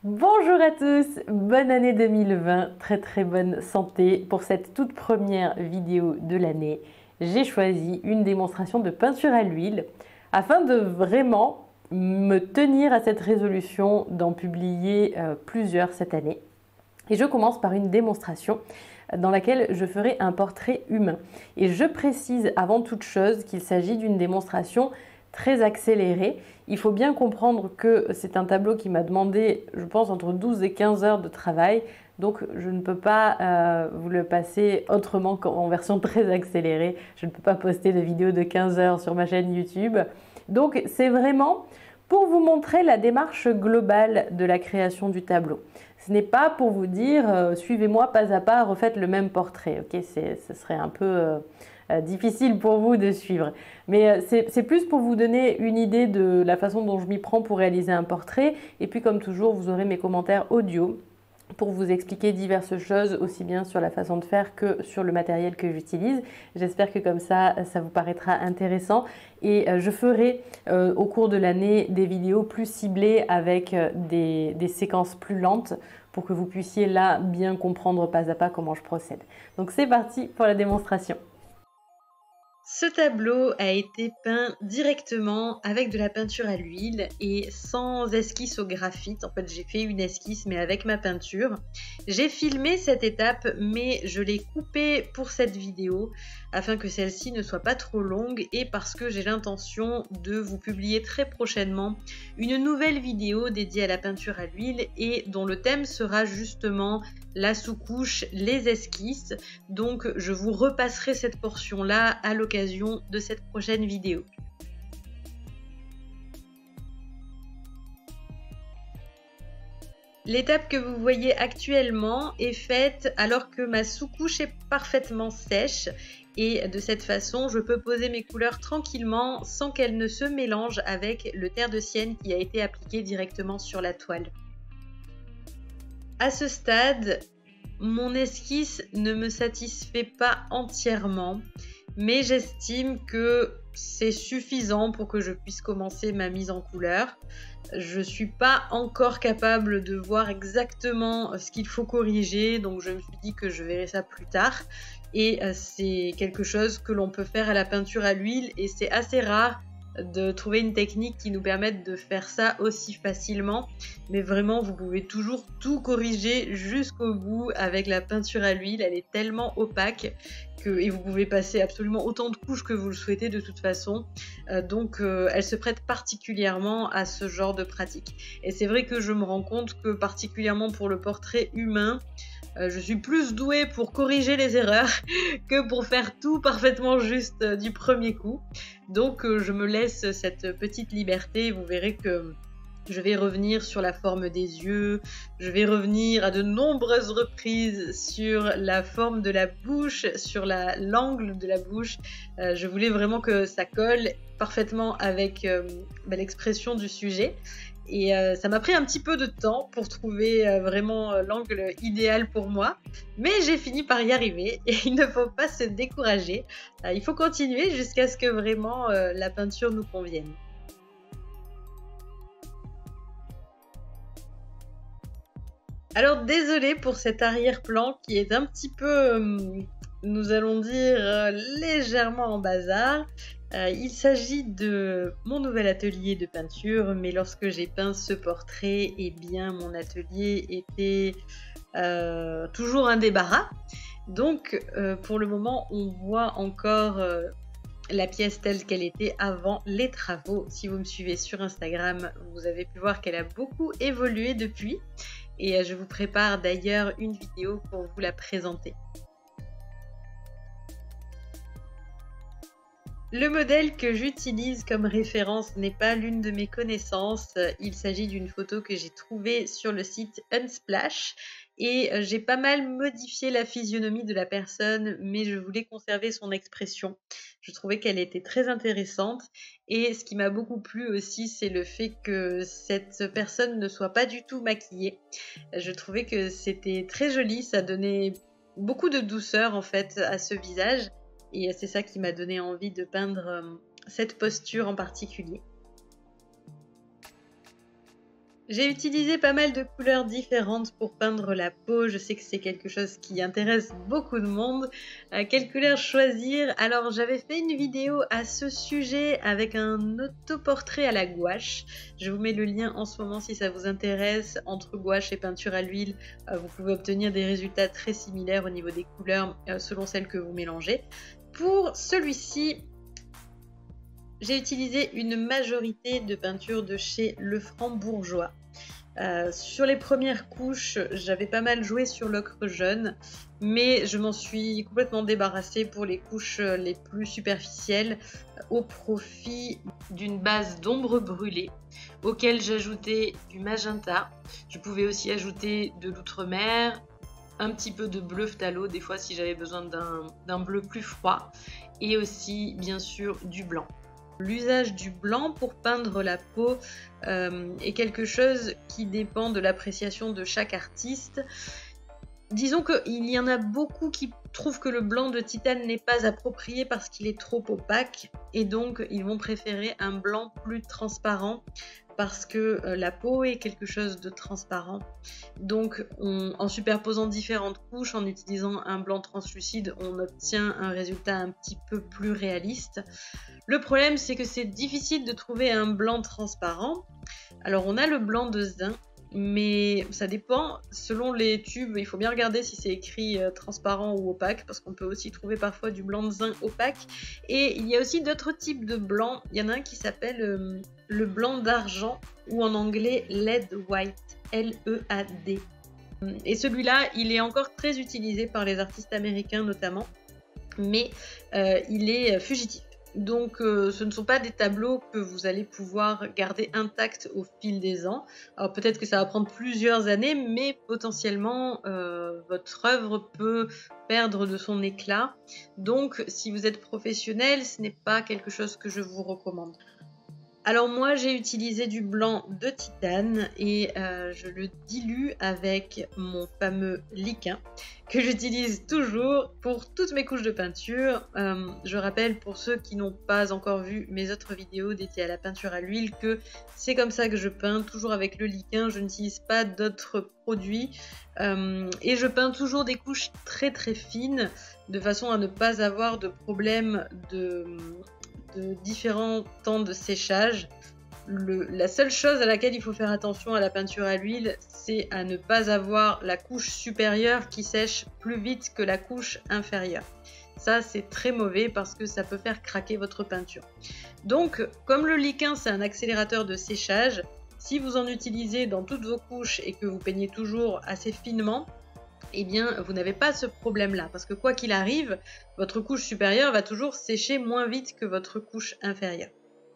Bonjour à tous, bonne année 2020, très bonne santé. Pour cette toute première vidéo de l'année, j'ai choisi une démonstration de peinture à l'huile afin de vraiment me tenir à cette résolution d'en publier plusieurs cette année. Et je commence par une démonstration dans laquelle je ferai un portrait humain. Et je précise avant toute chose qu'il s'agit d'une démonstration très accélérée. Il faut bien comprendre que c'est un tableau qui m'a demandé, je pense, entre 12 et 15 heures de travail. Donc je ne peux pas vous le passer autrement qu'en version très accélérée. Je ne peux pas poster de vidéo de 15 heures sur ma chaîne YouTube. Donc c'est vraiment pour vous montrer la démarche globale de la création du tableau. Ce n'est pas pour vous dire suivez-moi pas à pas, refaites le même portrait. Okay, ce serait un peu difficile pour vous de suivre. Mais c'est plus pour vous donner une idée de la façon dont je m'y prends pour réaliser un portrait. Et puis comme toujours, vous aurez mes commentaires audio pour vous expliquer diverses choses, aussi bien sur la façon de faire que sur le matériel que j'utilise. J'espère que comme ça vous paraîtra intéressant. Et je ferai au cours de l'année des vidéos plus ciblées avec des séquences plus lentes pour que vous puissiez là bien comprendre pas à pas comment je procède. Donc c'est parti pour la démonstration. Ce tableau a été peint directement avec de la peinture à l'huile et sans esquisse au graphite. En fait, j'ai fait une esquisse mais avec ma peinture. J'ai filmé cette étape mais je l'ai coupée pour cette vidéo afin que celle-ci ne soit pas trop longue et parce que j'ai l'intention de vous publier très prochainement une nouvelle vidéo dédiée à la peinture à l'huile et dont le thème sera justement la sous-couche, les esquisses. Donc je vous repasserai cette portion-là à l'occasion de cette prochaine vidéo. L'étape que vous voyez actuellement est faite alors que ma sous-couche est parfaitement sèche et de cette façon je peux poser mes couleurs tranquillement sans qu'elles ne se mélangent avec le terre de sienne qui a été appliqué directement sur la toile. À ce stade, mon esquisse ne me satisfait pas entièrement, mais j'estime que c'est suffisant pour que je puisse commencer ma mise en couleur. Je ne suis pas encore capable de voir exactement ce qu'il faut corriger, donc je me suis dit que je verrai ça plus tard. Et c'est quelque chose que l'on peut faire à la peinture à l'huile et c'est assez rare de trouver une technique qui nous permette de faire ça aussi facilement. Mais vraiment, vous pouvez toujours tout corriger jusqu'au bout avec la peinture à l'huile. Elle est tellement opaque et vous pouvez passer absolument autant de couches que vous le souhaitez de toute façon. Donc elle se prête particulièrement à ce genre de pratique. Et c'est vrai que je me rends compte que particulièrement pour le portrait humain, je suis plus douée pour corriger les erreurs que pour faire tout parfaitement juste du premier coup. Donc je me laisse cette petite liberté. Vous verrez que je vais revenir sur la forme des yeux, je vais revenir à de nombreuses reprises sur la forme de la bouche, sur l'angle de la bouche. Je voulais vraiment que ça colle parfaitement avec l'expression du sujet. Et ça m'a pris un petit peu de temps pour trouver vraiment l'angle idéal pour moi. Mais j'ai fini par y arriver et il ne faut pas se décourager. Il faut continuer jusqu'à ce que vraiment la peinture nous convienne. Alors désolée pour cet arrière-plan qui est un petit peu, nous allons dire, légèrement en bazar. Il s'agit de mon nouvel atelier de peinture, mais lorsque j'ai peint ce portrait, eh bien mon atelier était toujours un débarras. Donc pour le moment, on voit encore la pièce telle qu'elle était avant les travaux. Si vous me suivez sur Instagram, vous avez pu voir qu'elle a beaucoup évolué depuis. Et je vous prépare d'ailleurs une vidéo pour vous la présenter. Le modèle que j'utilise comme référence n'est pas l'une de mes connaissances. Il s'agit d'une photo que j'ai trouvée sur le site Unsplash et j'ai pas mal modifié la physionomie de la personne, mais je voulais conserver son expression. Je trouvais qu'elle était très intéressante et ce qui m'a beaucoup plu aussi, c'est le fait que cette personne ne soit pas du tout maquillée. Je trouvais que c'était très joli, ça donnait beaucoup de douceur en fait à ce visage. Et c'est ça qui m'a donné envie de peindre cette posture en particulier. J'ai utilisé pas mal de couleurs différentes pour peindre la peau. Je sais que c'est quelque chose qui intéresse beaucoup de monde. Quelle couleur choisir? Alors j'avais fait une vidéo à ce sujet avec un autoportrait à la gouache. Je vous mets le lien en ce moment si ça vous intéresse. Entre gouache et peinture à l'huile, vous pouvez obtenir des résultats très similaires au niveau des couleurs selon celles que vous mélangez. Pour celui-ci, j'ai utilisé une majorité de peintures de chez Lefranc-Bourgeois. Sur les premières couches, j'avais pas mal joué sur l'ocre jaune, mais je m'en suis complètement débarrassée pour les couches les plus superficielles au profit d'une base d'ombre brûlée auquel j'ajoutais du magenta. Je pouvais aussi ajouter de l'outremer, un petit peu de bleu phthalo des fois si j'avais besoin d'un bleu plus froid, et aussi bien sûr du blanc. L'usage du blanc pour peindre la peau est quelque chose qui dépend de l'appréciation de chaque artiste. Disons qu'il y en a beaucoup qui trouvent que le blanc de titane n'est pas approprié parce qu'il est trop opaque et donc ils vont préférer un blanc plus transparent parce que la peau est quelque chose de transparent. Donc en superposant différentes couches, en utilisant un blanc translucide, on obtient un résultat un petit peu plus réaliste. Le problème, c'est que c'est difficile de trouver un blanc transparent. Alors on a le blanc de Zin, mais ça dépend, selon les tubes, il faut bien regarder si c'est écrit transparent ou opaque, parce qu'on peut aussi trouver parfois du blanc de Zin opaque. Et il y a aussi d'autres types de blanc. Il y en a un qui s'appelle le blanc d'argent, ou en anglais lead white, L-E-A-D. Et celui-là, il est encore très utilisé par les artistes américains notamment, mais il est fugitif. Donc ce ne sont pas des tableaux que vous allez pouvoir garder intacts au fil des ans. Alors peut-être que ça va prendre plusieurs années, mais potentiellement votre œuvre peut perdre de son éclat. Donc si vous êtes professionnel, ce n'est pas quelque chose que je vous recommande. Alors moi j'ai utilisé du blanc de titane et je le dilue avec mon fameux liquin que j'utilise toujours pour toutes mes couches de peinture. Je rappelle pour ceux qui n'ont pas encore vu mes autres vidéos dédiées à la peinture à l'huile que c'est comme ça que je peins, toujours avec le liquin, je n'utilise pas d'autres produits et je peins toujours des couches très très fines de façon à ne pas avoir de problème de différents temps de séchage. La seule chose à laquelle il faut faire attention à la peinture à l'huile, c'est à ne pas avoir la couche supérieure qui sèche plus vite que la couche inférieure. Ça, c'est très mauvais parce que ça peut faire craquer votre peinture. Donc, comme le liquin, c'est un accélérateur de séchage, si vous en utilisez dans toutes vos couches et que vous peignez toujours assez finement, eh bien, vous n'avez pas ce problème-là, parce que quoi qu'il arrive, votre couche supérieure va toujours sécher moins vite que votre couche inférieure.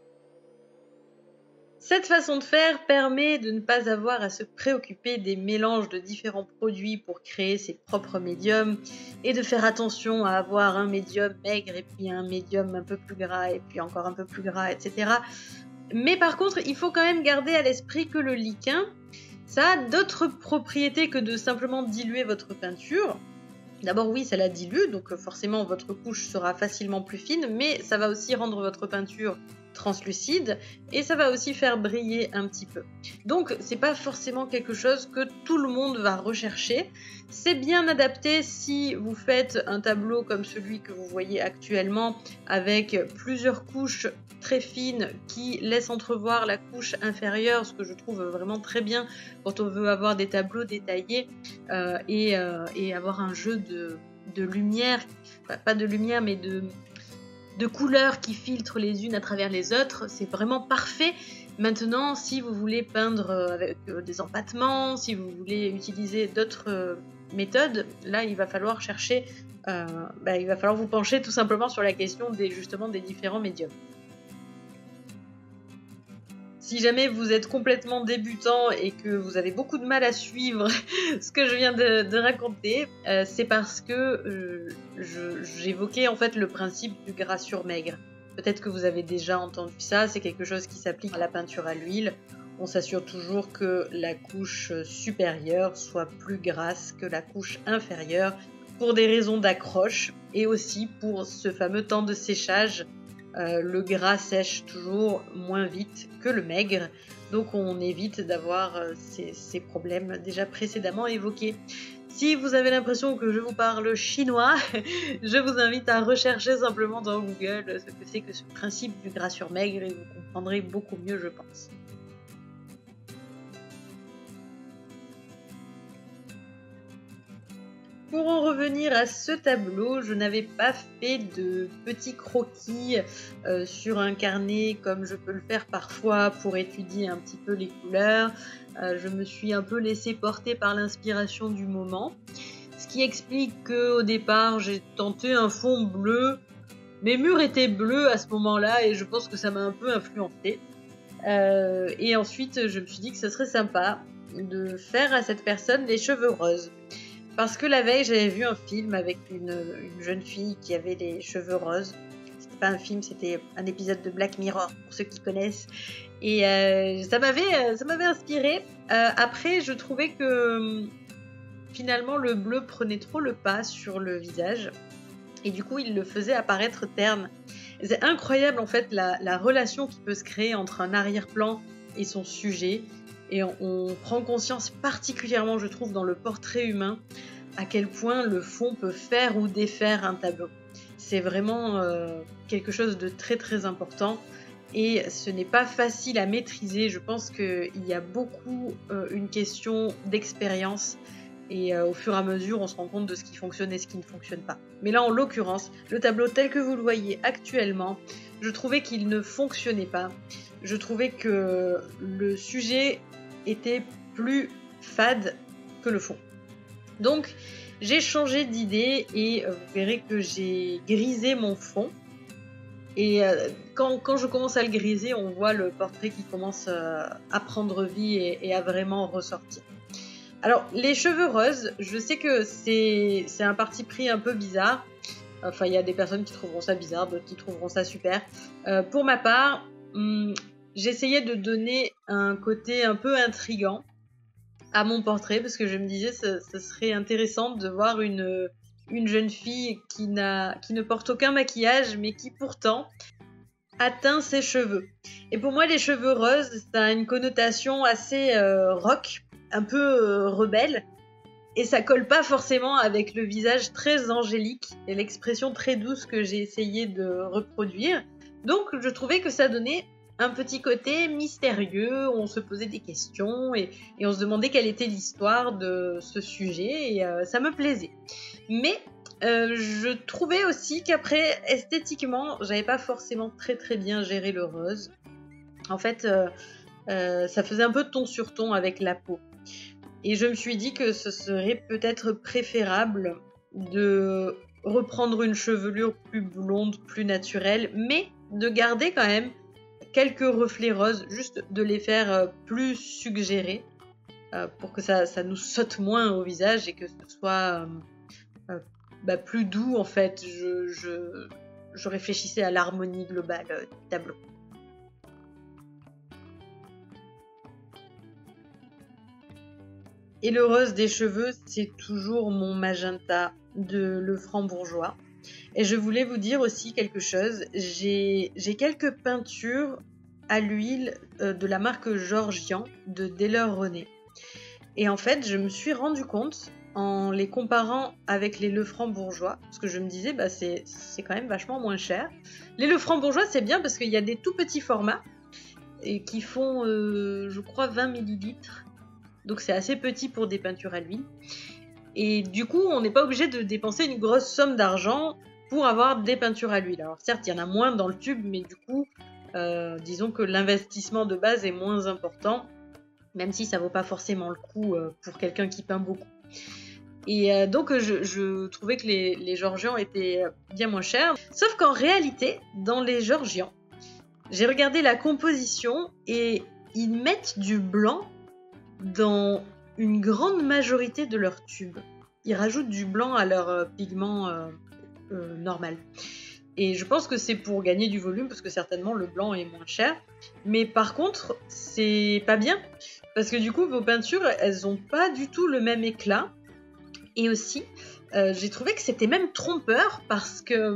Cette façon de faire permet de ne pas avoir à se préoccuper des mélanges de différents produits pour créer ses propres médiums et de faire attention à avoir un médium maigre et puis un médium un peu plus gras et puis encore un peu plus gras, etc. Mais par contre, il faut quand même garder à l'esprit que le liquin, ça a d'autres propriétés que de simplement diluer votre peinture. D'abord oui, ça la dilue, donc forcément votre couche sera facilement plus fine, mais ça va aussi rendre votre peinture translucide et ça va aussi faire briller un petit peu. Donc c'est pas forcément quelque chose que tout le monde va rechercher. C'est bien adapté si vous faites un tableau comme celui que vous voyez actuellement avec plusieurs couches très fines qui laissent entrevoir la couche inférieure, ce que je trouve vraiment très bien quand on veut avoir des tableaux détaillés et avoir un jeu de lumière, pas de lumière mais de couleurs qui filtrent les unes à travers les autres, c'est vraiment parfait. Maintenant, si vous voulez peindre avec des empattements, si vous voulez utiliser d'autres méthodes, là il va falloir chercher, il va falloir vous pencher tout simplement sur la question justement des différents médiums. Si jamais vous êtes complètement débutant et que vous avez beaucoup de mal à suivre ce que je viens de raconter, c'est parce que j'évoquais en fait le principe du gras sur maigre. Peut-être que vous avez déjà entendu ça, c'est quelque chose qui s'applique à la peinture à l'huile. On s'assure toujours que la couche supérieure soit plus grasse que la couche inférieure pour des raisons d'accroche et aussi pour ce fameux temps de séchage Le gras sèche toujours moins vite que le maigre, donc on évite d'avoir ces problèmes déjà précédemment évoqués. Si vous avez l'impression que je vous parle chinois, je vous invite à rechercher simplement dans Google ce que c'est que ce principe du gras sur maigre et vous comprendrez beaucoup mieux, je pense. Pour en revenir à ce tableau, je n'avais pas fait de petits croquis sur un carnet comme je peux le faire parfois pour étudier un petit peu les couleurs. Je me suis un peu laissée porter par l'inspiration du moment. Ce qui explique qu'au départ, j'ai tenté un fond bleu. Mes murs étaient bleus à ce moment-là et je pense que ça m'a un peu influencée. Et ensuite, je me suis dit que ce serait sympa de faire à cette personne les cheveux roses. Parce que la veille, j'avais vu un film avec une jeune fille qui avait les cheveux roses. C'était pas un film, c'était un épisode de Black Mirror, pour ceux qui connaissent. Et ça m'avait inspiré. Après, je trouvais que finalement, le bleu prenait trop le pas sur le visage. Et du coup, il le faisait apparaître terne. Et c'est incroyable, en fait, la relation qui peut se créer entre un arrière-plan et son sujet. Et on prend conscience particulièrement, je trouve, dans le portrait humain, à quel point le fond peut faire ou défaire un tableau. C'est vraiment quelque chose de très très important et ce n'est pas facile à maîtriser. Je pense qu'il y a beaucoup une question d'expérience et au fur et à mesure, on se rend compte de ce qui fonctionne et ce qui ne fonctionne pas. Mais là, en l'occurrence, le tableau tel que vous le voyez actuellement, je trouvais qu'il ne fonctionnait pas. Je trouvais que le sujet était plus fade que le fond. Donc j'ai changé d'idée et vous verrez que j'ai grisé mon fond. Et quand je commence à le griser, on voit le portrait qui commence à prendre vie et à vraiment ressortir. Alors les cheveux roses, je sais que c'est un parti pris un peu bizarre. Enfin, il y a des personnes qui trouveront ça bizarre, d'autres qui trouveront ça super. Pour ma part, j'essayais de donner un côté un peu intriguant à mon portrait parce que je me disais ce serait intéressant de voir une jeune fille qui ne porte aucun maquillage mais qui pourtant a teint ses cheveux. Et pour moi, les cheveux roses, ça a une connotation assez rock, un peu rebelle et ça colle pas forcément avec le visage très angélique et l'expression très douce que j'ai essayé de reproduire. Donc je trouvais que ça donnait un petit côté mystérieux, on se posait des questions et on se demandait quelle était l'histoire de ce sujet et ça me plaisait. Mais je trouvais aussi qu'après, esthétiquement, j'avais pas forcément très très bien géré le rose. En fait, ça faisait un peu ton sur ton avec la peau. Et je me suis dit que ce serait peut-être préférable de reprendre une chevelure plus blonde, plus naturelle, mais de garder quand même quelques reflets roses, juste de les faire plus suggérés pour que ça nous saute moins au visage et que ce soit plus doux en fait. Je réfléchissais à l'harmonie globale du tableau. Et le rose des cheveux, c'est toujours mon magenta de Lefranc-Bourgeois. Et je voulais vous dire aussi quelque chose. J'ai quelques peintures à l'huile de la marque Georgian de Daler-Rowney. Et en fait, je me suis rendu compte en les comparant avec les Lefranc-Bourgeois, parce que je me disais, c'est quand même vachement moins cher. Les Lefranc-Bourgeois, c'est bien parce qu'il y a des tout petits formats et qui font, je crois, 20 millilitres. Donc c'est assez petit pour des peintures à l'huile. Et du coup, on n'est pas obligé de dépenser une grosse somme d'argent pour avoir des peintures à l'huile. Alors certes, il y en a moins dans le tube, mais du coup, disons que l'investissement de base est moins important, même si ça vaut pas forcément le coup pour quelqu'un qui peint beaucoup. Et donc je trouvais que les Georgians étaient bien moins chers. Sauf qu'en réalité, dans les Georgians, j'ai regardé la composition et ils mettent du blanc dans une grande majorité de leurs tubes. Ils rajoutent du blanc à leur pigment normal. Et je pense que c'est pour gagner du volume, parce que certainement le blanc est moins cher. Mais par contre, c'est pas bien, parce que du coup, vos peintures, elles ont pas du tout le même éclat. Et aussi, j'ai trouvé que c'était même trompeur, parce que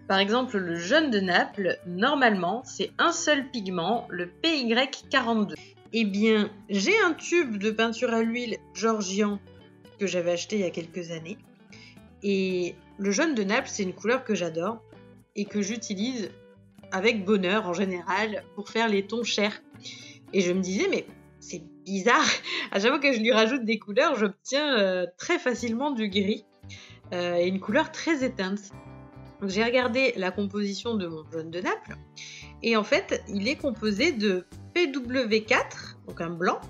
Par exemple, le jaune de Naples, normalement, c'est un seul pigment, le PY42. Eh bien, j'ai un tube de peinture à l'huile Georgian que j'avais acheté il y a quelques années. Et le jaune de Naples, c'est une couleur que j'adore et que j'utilise avec bonheur en général pour faire les tons chers. Et je me disais, mais c'est bizarre, à chaque fois que je lui rajoute des couleurs, j'obtiens très facilement du gris et une couleur très éteinte. Donc j'ai regardé la composition de mon jaune de Naples et en fait, il est composé de PW4, donc un blanc,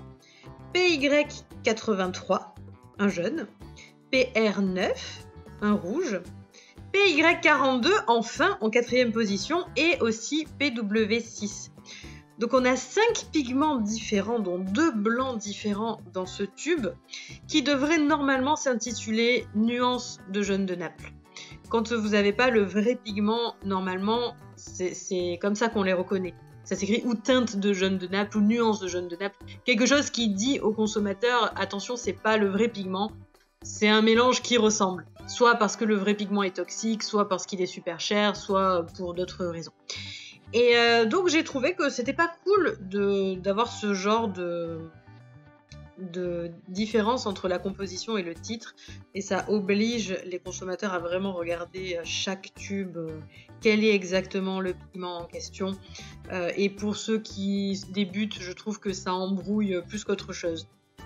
PY83, un jaune, PR9, un rouge, PY42 enfin en 4e position et aussi PW6. Donc on a 5 pigments différents, dont 2 blancs différents dans ce tube, qui devraient normalement s'intituler nuances de jaune de Naples. Quand vous n'avez pas le vrai pigment, normalement, c'est comme ça qu'on les reconnaît. Ça s'écrit ou teinte de jaune de Naples ou nuance de jaune de Naples. Quelque chose qui dit au consommateur, attention, c'est pas le vrai pigment, c'est un mélange qui ressemble. Soit parce que le vrai pigment est toxique, soit parce qu'il est super cher, soit pour d'autres raisons. Et donc j'ai trouvé que c'était pas cool d'avoir ce genre de différence entre la composition et le titre, et ça oblige les consommateurs à vraiment regarder chaque tube, quel est exactement le pigment en question, et pour ceux qui débutent, je trouve que ça embrouille plus qu'autre chose.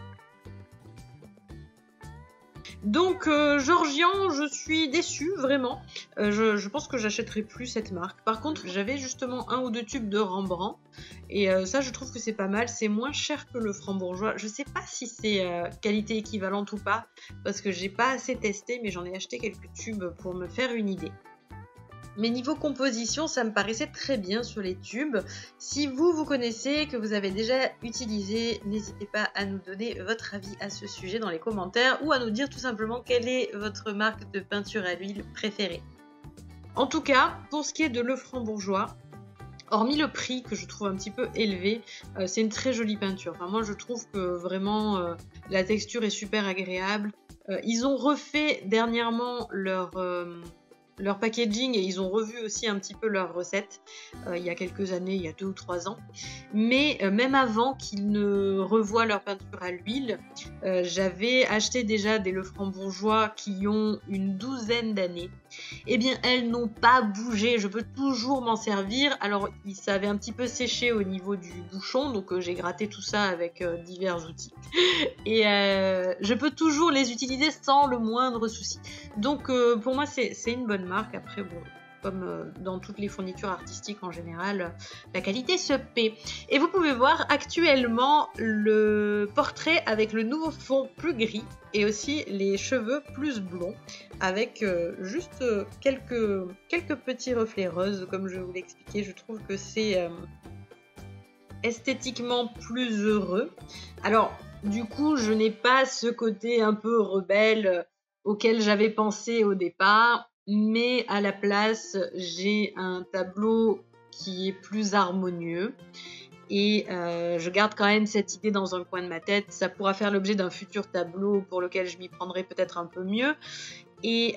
Donc Georgian, je suis déçue vraiment, je pense que j'achèterai plus cette marque. Par contre, j'avais justement 1 ou 2 tubes de Rembrandt et ça je trouve que c'est pas mal, c'est moins cher que le Frambourgeois. Je sais pas si c'est qualité équivalente ou pas parce que j'ai pas assez testé, mais j'en ai acheté quelques tubes pour me faire une idée. Mais niveau composition, ça me paraissait très bien sur les tubes. Si vous connaissez, que vous avez déjà utilisé, n'hésitez pas à nous donner votre avis à ce sujet dans les commentaires ou à nous dire tout simplement quelle est votre marque de peinture à l'huile préférée. En tout cas, pour ce qui est de le Frambourgeois, hormis le prix que je trouve un petit peu élevé, c'est une très jolie peinture. Enfin, moi je trouve que vraiment la texture est super agréable. Ils ont refait dernièrement leur packaging et ils ont revu aussi un petit peu leur recette il y a quelques années, il y a 2 ou 3 ans. Mais même avant qu'ils ne revoient leur peinture à l'huile, j'avais acheté déjà des Le Frambourgeois qui ont une 12aine d'années. Eh bien, elles n'ont pas bougé, je peux toujours m'en servir. Alors, ça avait un petit peu séché au niveau du bouchon, donc j'ai gratté tout ça avec divers outils. Et je peux toujours les utiliser sans le moindre souci. Donc, pour moi, c'est une bonne marque. Après, bon, comme dans toutes les fournitures artistiques en général, la qualité se paie. Et vous pouvez voir actuellement le portrait avec le nouveau fond plus gris et aussi les cheveux plus blonds avec juste quelques petits reflets roses, comme je vous l'ai expliqué. Je trouve que c'est esthétiquement plus heureux. Alors, du coup, je n'ai pas ce côté un peu rebelle auquel j'avais pensé au départ, mais à la place, j'ai un tableau qui est plus harmonieux. Et je garde quand même cette idée dans un coin de ma tête. Ça pourra faire l'objet d'un futur tableau pour lequel je m'y prendrai peut-être un peu mieux. Et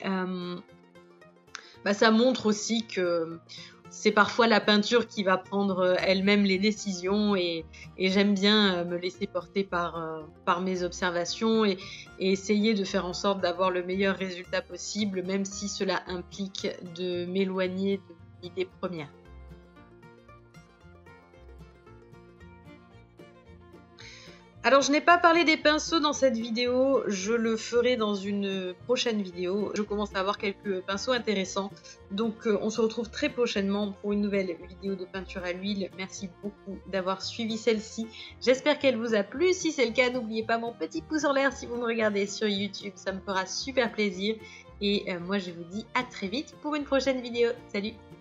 ça montre aussi que c'est parfois la peinture qui va prendre elle-même les décisions et j'aime bien me laisser porter par mes observations et essayer de faire en sorte d'avoir le meilleur résultat possible, même si cela implique de m'éloigner de l'idée première. Alors, je n'ai pas parlé des pinceaux dans cette vidéo, je le ferai dans une prochaine vidéo. Je commence à avoir quelques pinceaux intéressants, donc on se retrouve très prochainement pour une nouvelle vidéo de peinture à l'huile. Merci beaucoup d'avoir suivi celle-ci, j'espère qu'elle vous a plu. Si c'est le cas, n'oubliez pas mon petit pouce en l'air si vous me regardez sur YouTube, ça me fera super plaisir. Et moi je vous dis à très vite pour une prochaine vidéo. Salut!